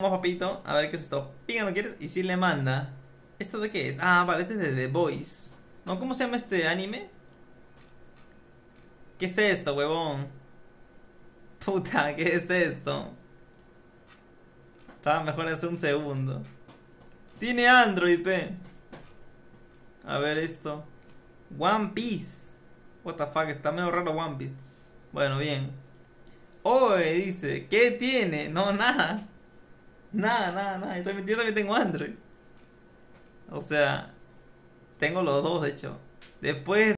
Vamos, papito, a ver qué es esto. Pinga, ¿no quieres? Y si le manda. ¿Esto de qué es? Ah, vale, este es de The Boys. No, ¿cómo se llama este anime? ¿Qué es esto, huevón? Puta, ¿qué es esto? Estaba mejor hace un segundo. Tiene Android, pe. A ver esto. One Piece. What the fuck, está medio raro One Piece. Bueno, bien. Oye, dice, ¿qué tiene? No, nada. Nada, nada, nada. Yo también tengo Android. O sea, tengo los dos, de hecho. Después